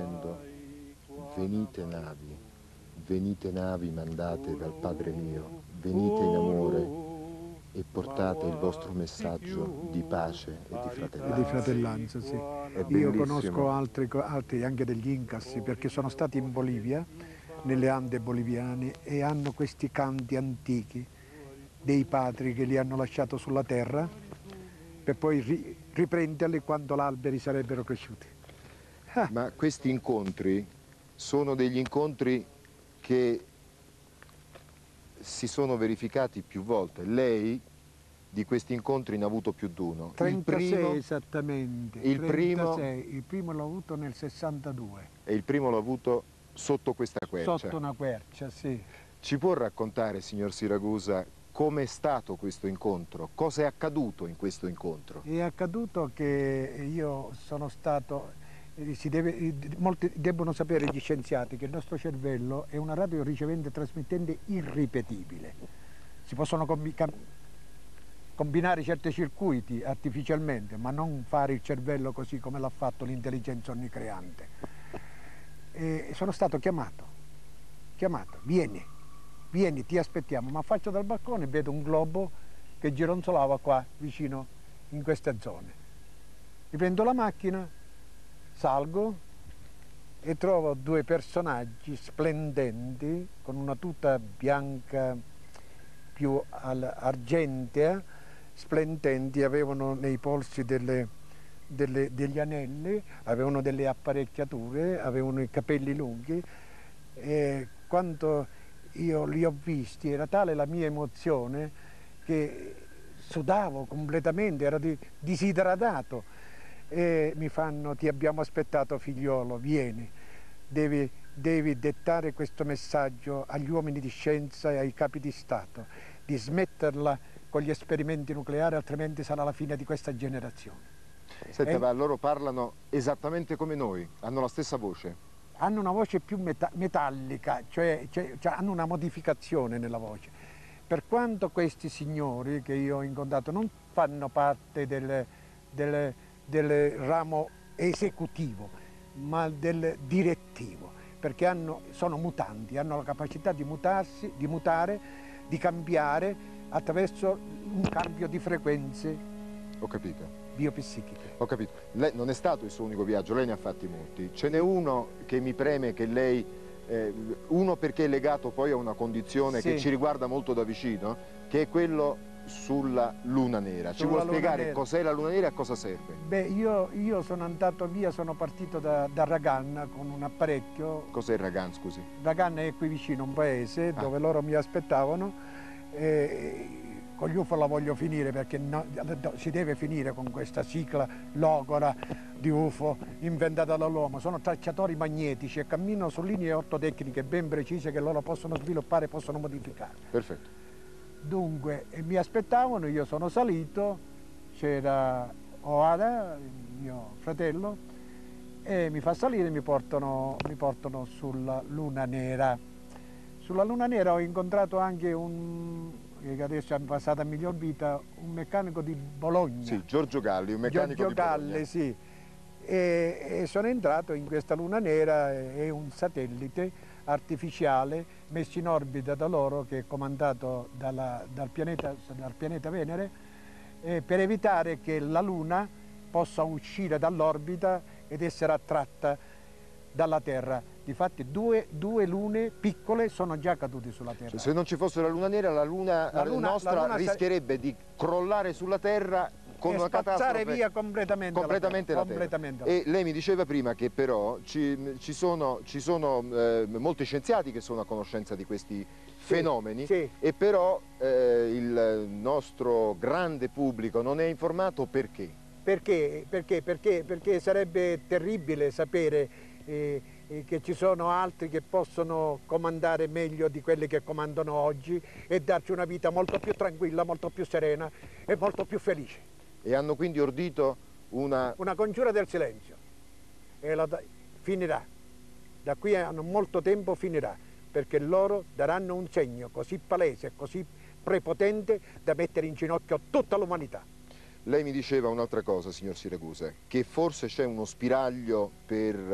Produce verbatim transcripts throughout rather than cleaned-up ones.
dicendo: venite navi, venite navi mandate dal Padre mio, venite in amore e portate il vostro messaggio di pace e di fratellanza. E di fratellanza, sì. Io conosco altri, altri anche degli Incas, perché sono stati in Bolivia, nelle Ande boliviane, e hanno questi canti antichi dei padri che li hanno lasciato sulla terra per poi ri riprenderli quando gli alberi sarebbero cresciuti. Ah. Ma questi incontri sono degli incontri che si sono verificati più volte. Lei di questi incontri ne ha avuto più di uno. trentasei il primo, esattamente. Il trentasei. primo, il primo l'ho avuto nel sessantadue. E il primo l'ho avuto sotto questa quercia. Sotto una quercia, sì. Ci può raccontare, signor Siragusa, com'è stato questo incontro? Cosa è accaduto in questo incontro? È accaduto che io sono stato... Si deve, molti debbono sapere gli scienziati che il nostro cervello è una radio ricevente e trasmettente irripetibile. Si possono combi combinare certi circuiti artificialmente, ma non fare il cervello così come l'ha fatto l'intelligenza onnicreante. E sono stato chiamato, chiamato, vieni, vieni, ti aspettiamo. Ma affaccio dal balcone e vedo un globo che gironzolava qua vicino in queste zone. Riprendo la macchina, salgo e trovo due personaggi splendenti con una tuta bianca più argentea, splendenti, avevano nei polsi delle, delle, degli anelli, avevano delle apparecchiature, avevano i capelli lunghi, e quando io li ho visti era tale la mia emozione che sudavo completamente, ero di, disidratato. E mi fanno: ti abbiamo aspettato figliolo, vieni, devi, devi dettare questo messaggio agli uomini di scienza e ai capi di Stato, di smetterla con gli esperimenti nucleari, altrimenti sarà la fine di questa generazione. Senta, e... ma loro parlano esattamente come noi, hanno la stessa voce? Hanno una voce più meta metallica, cioè, cioè, cioè hanno una modificazione nella voce. Per quanto questi signori che io ho incontrato non fanno parte del, del del ramo esecutivo, ma del direttivo, perché hanno, sono mutanti, hanno la capacità di mutarsi, di mutare, di cambiare attraverso un cambio di frequenze. Ho capito. Biopsichiche. Ho capito. Lei non è stato il suo unico viaggio, lei ne ha fatti molti. Ce n'è uno che mi preme che lei, eh, uno perché è legato poi a una condizione sì, che ci riguarda molto da vicino, che è quello sulla Luna Nera. Ci vuole spiegare cos'è la Luna Nera e a cosa serve? Beh, io, io sono andato via, sono partito da, da Ragan con un apparecchio. Cos'è Ragan, scusi? Ragan è qui vicino, un paese ah. dove loro mi aspettavano. E con gli U F O la voglio finire, perché no, si deve finire con questa cicla logora di U F O inventata dall'uomo. Sono tracciatori magnetici e camminano su linee ortotecniche ben precise che loro possono sviluppare e possono modificare. Perfetto. Dunque, mi aspettavano, io sono salito, c'era Oada, il mio fratello, e mi fa salire e mi portano, mi portano sulla Luna Nera. Sulla Luna Nera ho incontrato anche un, che adesso è passato a miglior vita, un meccanico di Bologna. Sì, Giorgio Galli, un meccanico Giorgio di Galli, Bologna. Sì. E, e sono entrato in questa Luna Nera, è un satellite artificiale messo in orbita da loro, che è comandato dalla, dal, pianeta, dal pianeta Venere, eh, per evitare che la Luna possa uscire dall'orbita ed essere attratta dalla Terra. Difatti due, due lune piccole sono già cadute sulla Terra. Cioè, se non ci fosse la Luna Nera, la Luna, la luna nostra la luna rischierebbe di crollare sulla Terra con e una catastrofe via completamente, completamente, la la terra, completamente terra. E lei mi diceva prima che però ci, ci sono, ci sono eh, molti scienziati che sono a conoscenza di questi sì, fenomeni sì. E però eh, il nostro grande pubblico non è informato. Perché? Perché? Perché? Perché? Perché sarebbe terribile sapere eh, eh, che ci sono altri che possono comandare meglio di quelli che comandano oggi e darci una vita molto più tranquilla, molto più serena e molto più felice. E hanno quindi ordito una... Una congiura del silenzio. E la, finirà. Da qui a molto tempo finirà, perché loro daranno un segno così palese, così prepotente da mettere in ginocchio tutta l'umanità. Lei mi diceva un'altra cosa, signor Siragusa, che forse c'è uno spiraglio per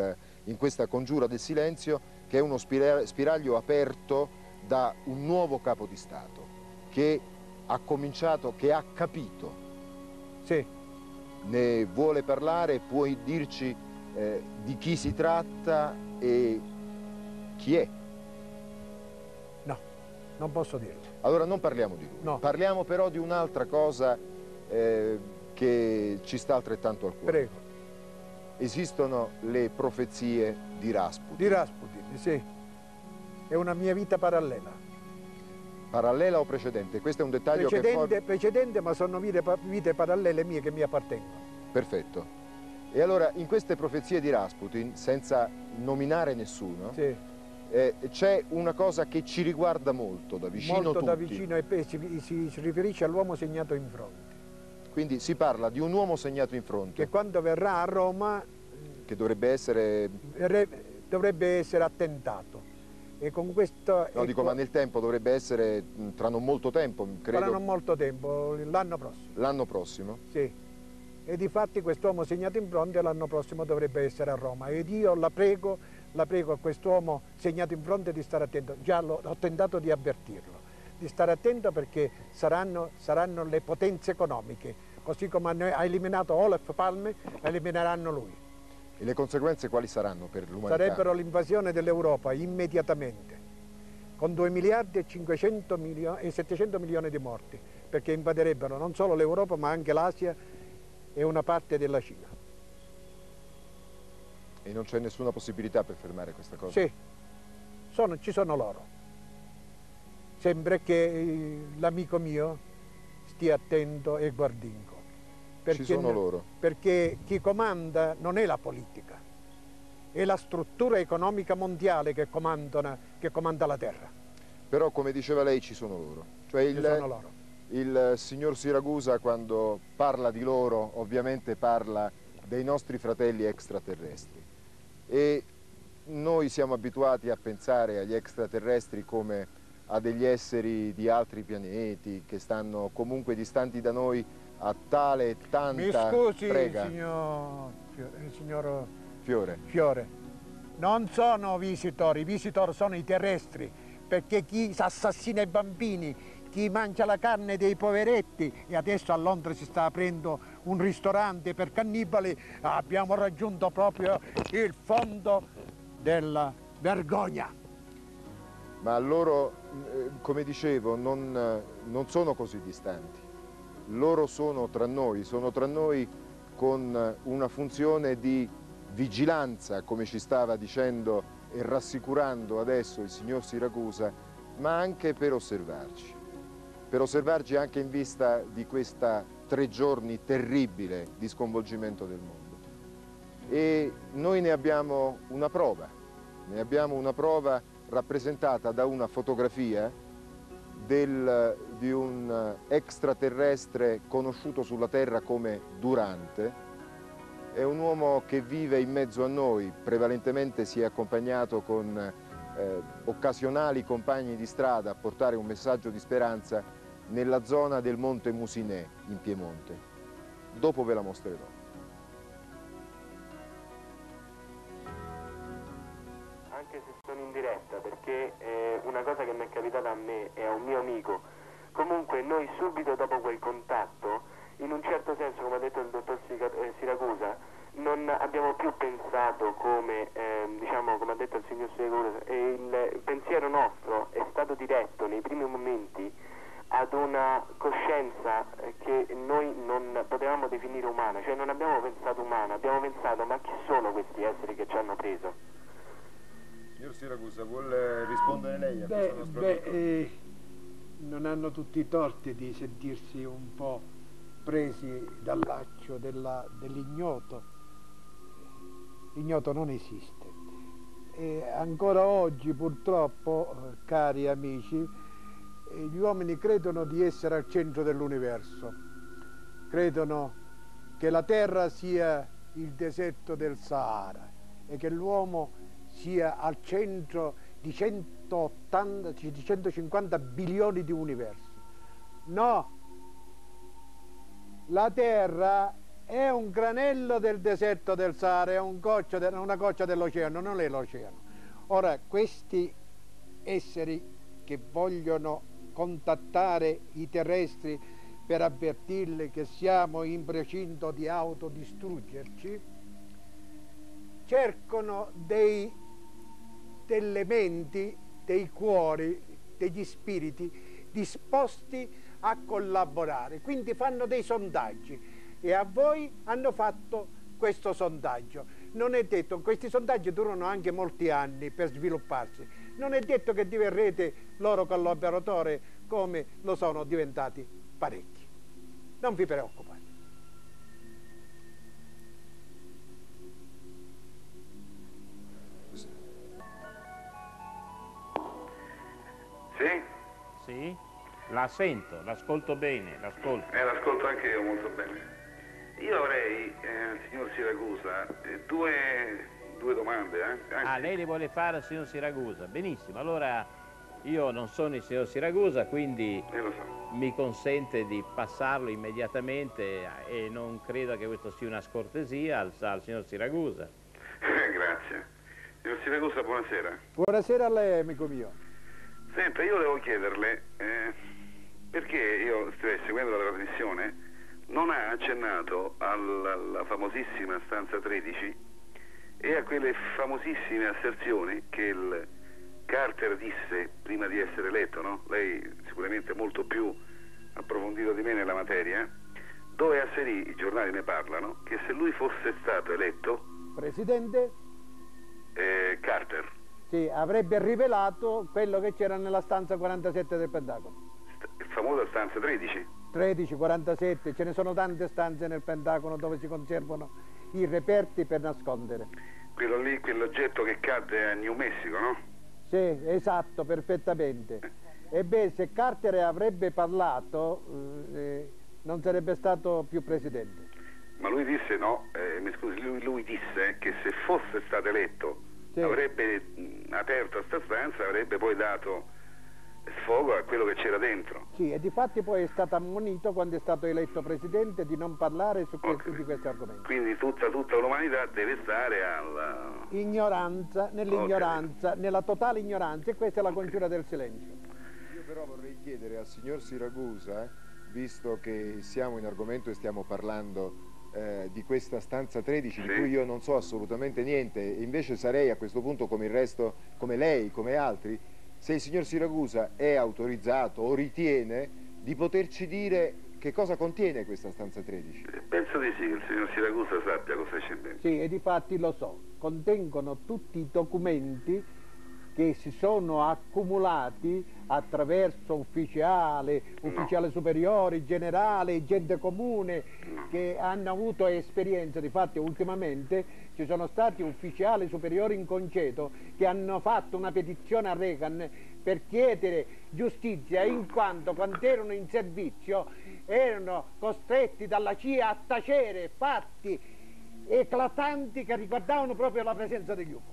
in questa congiura del silenzio, che è uno spiraglio aperto da un nuovo capo di Stato che ha cominciato, che ha capito. Sì. Ne vuole parlare? Puoi dirci eh, di chi si tratta e chi è? No, non posso dirlo. Allora non parliamo di lui, no. Parliamo però di un'altra cosa eh, che ci sta altrettanto al cuore. Prego. Esistono le profezie di Rasputin. Di Rasputin, sì. È una mia vita parallela. Parallela o precedente? Questo è un dettaglio precedente, che... Precedente, ma sono vite, vite parallele mie che mi appartengono. Perfetto. E allora, in queste profezie di Rasputin, senza nominare nessuno, sì. eh, c'è una cosa che ci riguarda molto, da vicino molto tutti. da vicino, e si, si, si riferisce all'uomo segnato in fronte. Quindi si parla di un uomo segnato in fronte. Che quando verrà a Roma... Che dovrebbe essere... Dovrebbe essere attentato. E con questo... No, dico, ma nel tempo dovrebbe essere, tra non molto tempo, credo... Tra non molto tempo, l'anno prossimo. L'anno prossimo? Sì. E difatti quest'uomo segnato in fronte l'anno prossimo dovrebbe essere a Roma. Ed io la prego, la prego a quest'uomo segnato in fronte di stare attento. Già lo, ho tentato di avvertirlo. Di stare attento perché saranno, saranno le potenze economiche. Così come ha eliminato Olof Palme, elimineranno lui. E le conseguenze quali saranno per l'umanità? Sarebbero l'invasione dell'Europa immediatamente, con due miliardi e cinquecento milioni e settecento milioni di morti, perché invaderebbero non solo l'Europa ma anche l'Asia e una parte della Cina. E non c'è nessuna possibilità per fermare questa cosa? Sì, sono, ci sono loro. Sempre che l'amico mio stia attento e guardingo. Perché, ci sono loro. Perché chi comanda non è la politica, è la struttura economica mondiale che, che comanda la terra. Però, come diceva lei, ci sono loro. Cioè il, ci sono loro. Il signor Siragusa, quando parla di loro, ovviamente parla dei nostri fratelli extraterrestri. E noi siamo abituati a pensare agli extraterrestri come a degli esseri di altri pianeti che stanno comunque distanti da noi a tale e tanta... Mi scusi, prega. Signor, signor Fiore. Fiore, non sono visitori, i visitor sono i terrestri, perché chi assassina i bambini, chi mangia la carne dei poveretti, e adesso a Londra si sta aprendo un ristorante per cannibali, abbiamo raggiunto proprio il fondo della vergogna. Ma loro, come dicevo, non, non sono così distanti. Loro sono tra noi, sono tra noi con una funzione di vigilanza, come ci stava dicendo e rassicurando adesso il signor Siragusa, ma anche per osservarci. Per osservarci anche in vista di questa tre giorni terribile di sconvolgimento del mondo. E noi ne abbiamo una prova, ne abbiamo una prova rappresentata da una fotografia Del, di un extraterrestre conosciuto sulla Terra come Durante. È un uomo che vive in mezzo a noi, prevalentemente si è accompagnato con eh, occasionali compagni di strada a portare un messaggio di speranza nella zona del Monte Musinè in Piemonte. Dopo ve la mostrerò. Anche se sono in diretta, perché è una cosa che mi è capitata a me e a un mio amico. Comunque noi subito dopo quel contatto, in un certo senso, come ha detto il dottor Siragusa, non abbiamo più pensato come, eh, diciamo, come ha detto il signor Siragusa, e il pensiero nostro è stato diretto nei primi momenti ad una coscienza che noi non potevamo definire umana, cioè non abbiamo pensato umana, abbiamo pensato ma chi sono questi esseri che ci hanno preso? Signor Siragusa, vuole rispondere lei a beh, questo nostro beh, amico? eh, non hanno tutti i torti di sentirsi un po' presi dal laccio dell'ignoto. L'ignoto non esiste. E ancora oggi, purtroppo, cari amici, gli uomini credono di essere al centro dell'universo. Credono che la Terra sia il deserto del Sahara e che l'uomo sia al centro di centottanta, di centocinquanta bilioni di universi. No, la Terra è un granello del deserto del Sahara, è un goccia de, una goccia dell'oceano, non è l'oceano. Ora, questi esseri che vogliono contattare i terrestri per avvertirli che siamo in procinto di autodistruggerci, cercano dei, delle menti, dei cuori, degli spiriti disposti a collaborare, quindi fanno dei sondaggi e a voi hanno fatto questo sondaggio. Non è detto, questi sondaggi durano anche molti anni per svilupparsi, non è detto che diverrete loro collaboratori come lo sono diventati parecchi. Non vi preoccupate. Sì? Sì? La sento, l'ascolto bene, l'ascolto. Eh, l'ascolto anche io molto bene. Io avrei, eh, signor Siragusa, eh, due, due domande. Eh? Anzi... Ah, lei le vuole fare al signor Siragusa. Benissimo, allora io non sono il signor Siragusa, quindi eh, lo so. mi consente di passarlo immediatamente e non credo che questo sia una scortesia al, al signor Siragusa. Grazie. Signor Siragusa, buonasera. Buonasera a lei, amico mio. Senta, io volevo chiederle, eh, perché io sto seguendo la trasmissione, non ha accennato alla, alla famosissima stanza tredici e a quelle famosissime asserzioni che il Carter disse prima di essere eletto, no? Lei sicuramente è molto più approfondito di me nella materia, dove asserì, i giornali ne parlano, che se lui fosse stato eletto... Presidente? Eh, Carter. Sì, avrebbe rivelato quello che c'era nella stanza quarantasette del Pentagono. St- famosa stanza tredici? tredici, quarantasette, ce ne sono tante stanze nel Pentagono dove si conservano i reperti per nascondere. Quello lì, quell'oggetto che cadde a New Mexico, no? Sì, esatto, perfettamente. Ebbene, se Carter avrebbe parlato, eh, non sarebbe stato più presidente. Ma lui disse, no, eh, mi scusi, lui, lui disse che se fosse stato eletto sì. avrebbe mh, aperto questa stanza, avrebbe poi dato sfogo a quello che c'era dentro. Sì, e difatti poi è stato ammonito quando è stato eletto presidente di non parlare su questi, okay. di questi argomenti. Quindi tutta, tutta l'umanità deve stare alla... Ignoranza, nell'ignoranza, okay. nella totale ignoranza, e questa è la congiura del silenzio. Io però vorrei chiedere al signor Siragusa, visto che siamo in argomento e stiamo parlando eh, di questa stanza tredici, sì. di cui io non so assolutamente niente, e invece sarei a questo punto come il resto, come lei, come altri, se il signor Siragusa è autorizzato o ritiene di poterci dire che cosa contiene questa stanza tredici. Penso di sì, che il signor Siragusa sappia cosa c'è dentro. Sì, e difatti lo so, contengono tutti i documenti che si sono accumulati attraverso ufficiali, ufficiali no. superiori, generali, gente comune no. che hanno avuto esperienza. Difatti ultimamente ci sono stati ufficiali superiori in congedo che hanno fatto una petizione a Reagan per chiedere giustizia in quanto quando erano in servizio erano costretti dalla C I A a tacere fatti eclatanti che riguardavano proprio la presenza degli U F O.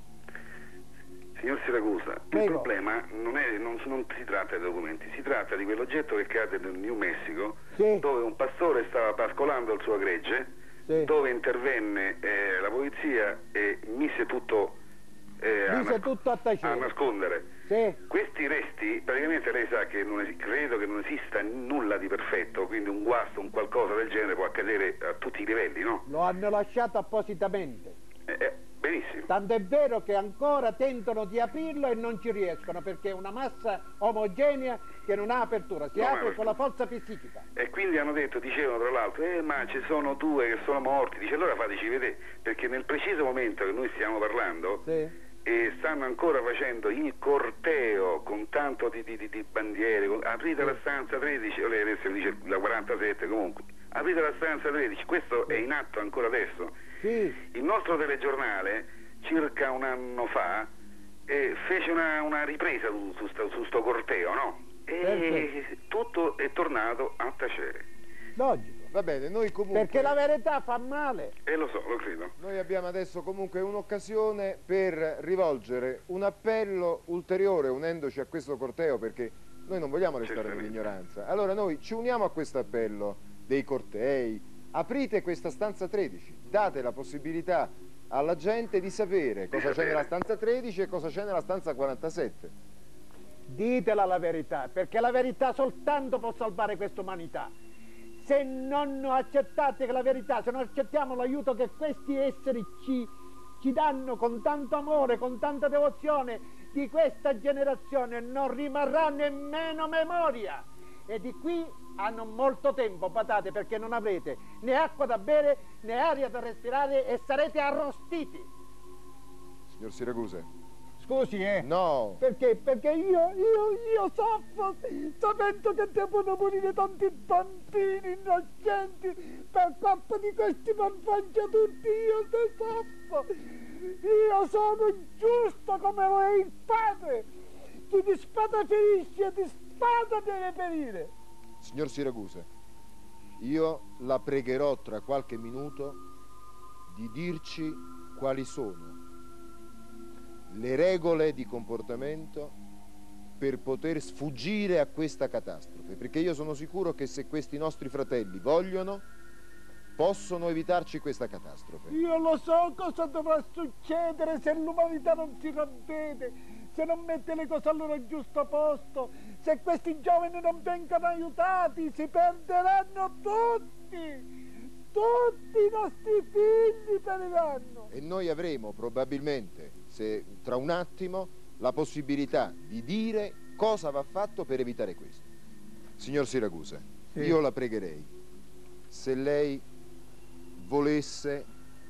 Signor Siragusa, Prego. il problema non, è, non, non si tratta dei documenti, si tratta di quell'oggetto che cade nel New Mexico, sì. dove un pastore stava pascolando il suo gregge, sì. dove intervenne eh, la polizia e mise tutto, eh, mise a, tutto a, a nascondere. Sì. Questi resti, praticamente lei sa che non es- credo che non esista nulla di perfetto, quindi un guasto, un qualcosa del genere può accadere a tutti i livelli, no? Lo hanno lasciato appositamente. Eh, eh, benissimo. Tanto è vero che ancora tentano di aprirlo e non ci riescono perché è una massa omogenea che non ha apertura, si non apre apertura. con la forza psichica. E quindi hanno detto, dicevano tra l'altro, eh ma ci sono due che sono morti, dice allora fateci vedere, perché nel preciso momento che noi stiamo parlando Sì. e stanno ancora facendo il corteo con tanto di, di, di bandiere, con, aprite sì. la stanza tredici, o lei adesso dice la quarantasette comunque, aprite la stanza tredici, questo sì. è in atto ancora adesso. Sì. Il nostro telegiornale circa un anno fa eh, fece una, una ripresa su, su, sto, su sto corteo, no? E Perfetto. tutto è tornato a tacere. Logico. Va bene, noi comunque... Perché la verità fa male. E eh, lo so, lo credo. Noi abbiamo adesso comunque un'occasione per rivolgere un appello ulteriore unendoci a questo corteo, perché noi non vogliamo restare nell'ignoranza. Allora noi ci uniamo a questo appello dei cortei, aprite questa stanza tredici, date la possibilità alla gente di sapere cosa c'è nella stanza tredici e cosa c'è nella stanza quarantasette. Ditela la verità, perché la verità soltanto può salvare questa umanità. Se non accettate la verità, se non accettiamo l'aiuto che questi esseri ci, ci danno con tanto amore, con tanta devozione di questa generazione, non rimarrà nemmeno memoria. E di qui a non molto tempo, badate, perché non avrete né acqua da bere né aria da respirare e sarete arrostiti. Signor Siracuse. Scusi, eh? No. Perché? Perché io, io, io soffro sapendo che devono morire tanti bambini innocenti per colpa di questi malfanciatutti. Io ne soffro. Io sono ingiusto come lo è il padre. Chi di spada ferisce, di spada deve perire. Signor Siracuse, io la pregherò tra qualche minuto di dirci quali sono le regole di comportamento per poter sfuggire a questa catastrofe, perché io sono sicuro che se questi nostri fratelli vogliono, possono evitarci questa catastrofe. Io lo so cosa dovrà succedere se l'umanità non si ravvede, se non mette le cose al loro giusto posto, se questi giovani non vengono aiutati, si perderanno tutti. Tutti i nostri figli periranno. E noi avremo probabilmente, se tra un attimo, la possibilità di dire cosa va fatto per evitare questo. Signor Siracuse, sì. Io la pregherei, se lei volesse,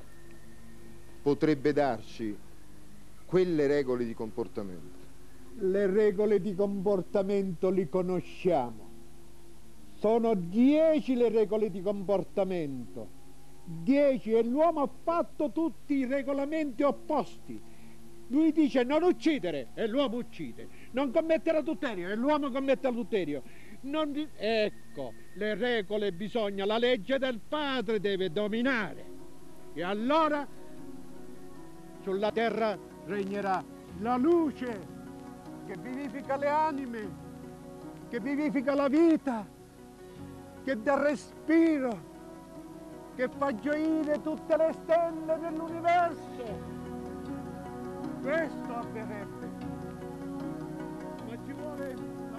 potrebbe darci quelle regole di comportamento. Le regole di comportamento li conosciamo. Sono dieci le regole di comportamento, dieci, e l'uomo ha fatto tutti i regolamenti opposti. Lui dice non uccidere e l'uomo uccide, non commettere adulterio e l'uomo commette adulterio. Non... Ecco, le regole bisogna, la legge del padre deve dominare. E allora sulla terra regnerà la luce che vivifica le anime, che vivifica la vita, che dà respiro, che fa gioire tutte le stelle dell'universo. Questo avverrebbe, ma ci vuole...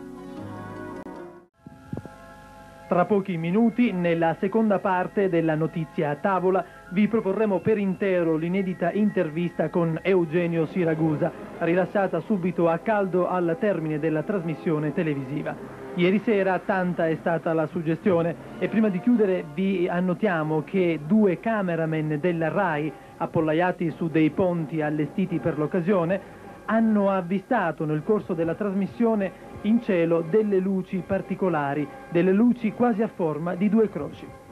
Tra pochi minuti, nella seconda parte della notizia a tavola, vi proporremo per intero l'inedita intervista con Eugenio Siragusa, rilasciata subito a caldo al termine della trasmissione televisiva. Ieri sera tanta è stata la suggestione e prima di chiudere vi annotiamo che due cameraman della RAI, appollaiati su dei ponti allestiti per l'occasione, hanno avvistato nel corso della trasmissione in cielo delle luci particolari, delle luci quasi a forma di due croci.